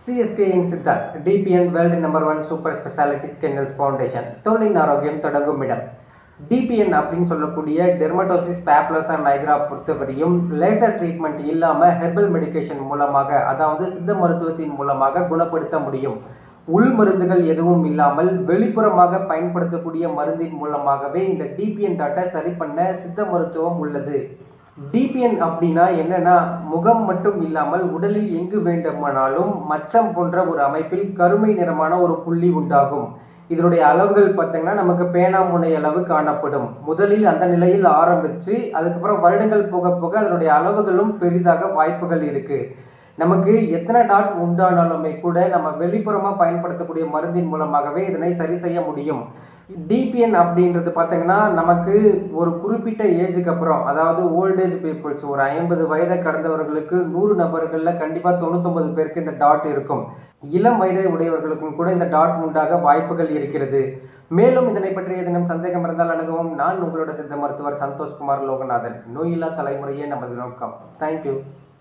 CSK in SIDDHA'S DPN World #1 Super Specialty Skin Health Foundation தோலின் ஆரோக்கியம் தொடங்கும் இடம். DPN அப்படின்னு சொல்லக்கூடிய டெர்மட்டோசிஸ் papulosa nigra பொறுத்தவரையும் லேசர் ட்ரீட்மெண்ட் இல்லாமல் ஹெர்பல் மெடிகேஷன் மூலமாக, அதாவது சித்த மருத்துவத்தின் மூலமாக குணப்படுத்த முடியும். உள் மருந்துகள் எதுவும் இல்லாமல் வெளிப்புறமாக பயன்படுத்தக்கூடிய மருந்தின் மூலமாகவே இந்த DPN டாட்டை சரி பண்ண சித்த மருத்துவம் உள்ளது. DPN அப்படின்னா என்னன்னா, முகம் மட்டும் இல்லாமல் உடலில் எங்கு வேண்டுமானாலும் மச்சம் போன்ற ஒரு அமைப்பில் கருமை நிறமான ஒரு புள்ளி உண்டாகும். இதனுடைய அளவுகள் பார்த்தீங்கன்னா நமக்கு பேனாமுனை அளவு காணப்படும். முதலில் அந்த நிலையில் ஆரம்பித்து அதுக்கப்புறம் வருடங்கள் போக போக அதனுடைய அளவுகளும் பெரிதாக வாய்ப்புகள் இருக்கு. நமக்கு எத்தனை டாட் உண்டானாலுமே கூட நம்ம வெளிப்புறமாக பயன்படுத்தக்கூடிய மருந்தின் மூலமாகவே இதனை சரி செய்ய முடியும். DPN அப்படின்றது பார்த்தீங்கன்னா நமக்கு ஒரு குறிப்பிட்ட ஏஜுக்கு அப்புறம், அதாவது ஓல்டேஜ் பீப்புள்ஸ், ஒரு 50 வயதை கடந்தவர்களுக்கு 100 நபர்களில் கண்டிப்பாக 99 பேருக்கு இந்த டாட் இருக்கும். இளம் வயதை உடையவர்களுக்கும் கூட இந்த டாட் உண்டாக வாய்ப்புகள் இருக்கிறது. மேலும் இதனை பற்றி ஏதேனும் சந்தேகம் இருந்தால் அணுகவும். நான் உங்களோட சித்த மருத்துவர் சந்தோஷ்குமார் லோகநாதன். நோயில்லா தலைமுறையே நமது நோக்கம். தேங்க்யூ.